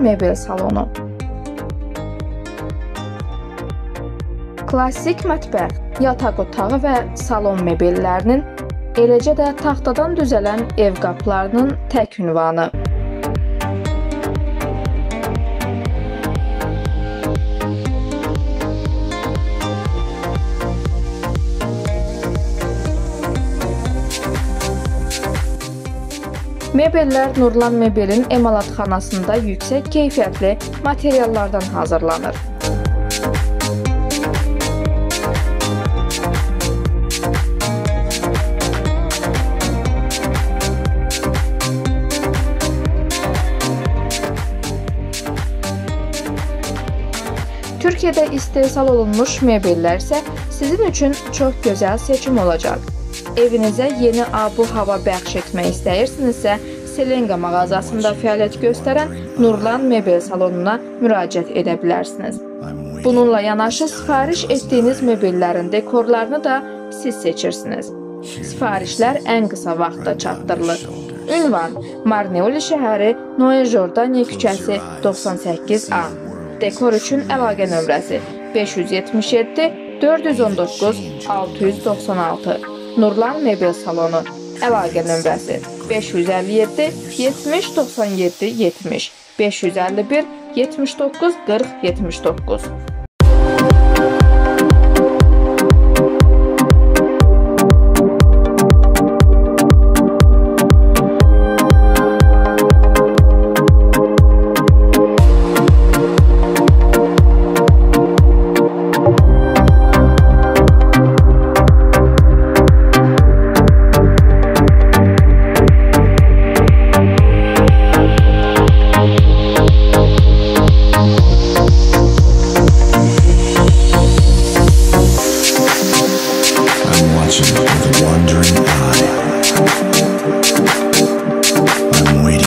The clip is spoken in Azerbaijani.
mebel salonu. Klassik mətbəx, yataq otağı və salon mebellərinin, eləcə də taxtadan düzələn ev qapılarının tək ünvanı. Mebellər Nurlan Mebelin emalatxanasında yüksək keyfiyyətli materiallardan hazırlanır. Türkiyədə istehsal olunmuş mebellər isə sizin üçün çox gözəl seçim olacaq. Evinizə yeni abu-hava bəxş etmək istəyirsinizsə, Selenga mağazasında fəaliyyət göstərən Nurlan Mebel salonuna müraciət edə bilərsiniz. Bununla yanaşı sifariş etdiyiniz mebellərin dekorlarını da siz seçirsiniz. Sifarişlər ən qısa vaxtda çatdırılır. Ünvan: Marneuli şəhəri, Noel Jordaniya küçəsi 98A. Dekor üçün əlaqə nömrəsi 577 419 696. Nurlan Mebel salonu. Əlaqə nömrəsi 557 70 97 70 551 79 40 79. With a wandering eye.